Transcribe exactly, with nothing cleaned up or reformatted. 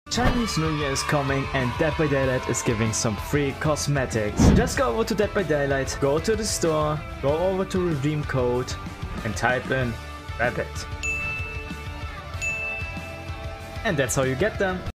Chinese New Year is coming and Dead by Daylight is giving some free cosmetics. Just go over to Dead by Daylight, go to the store, go over to redeem code and type in rabbit. And that's how you get them.